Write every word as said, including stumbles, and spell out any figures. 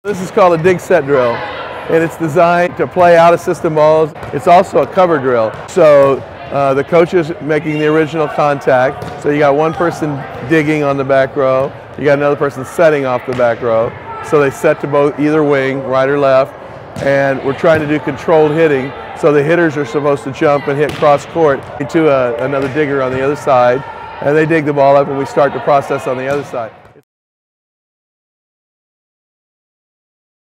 This is called a dig set drill, and it's designed to play out of system balls. It's also a cover drill. So uh, the coach is making the original contact. So you got one person digging on the back row. You got another person setting off the back row. So they set to both either wing, right or left. And we're trying to do controlled hitting. So the hitters are supposed to jump and hit cross court to a, another digger on the other side. And they dig the ball up and we start the process on the other side.